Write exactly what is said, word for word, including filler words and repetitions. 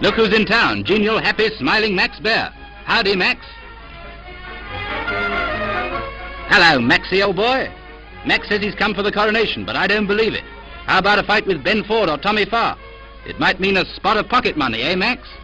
Look who's in town. Genial, happy, smiling Max Baer. Howdy, Max. Hello, Maxie, old boy. Max says he's come for the coronation, but I don't believe it. How about a fight with Ben Ford or Tommy Farr? It might mean a spot of pocket money, eh, Max?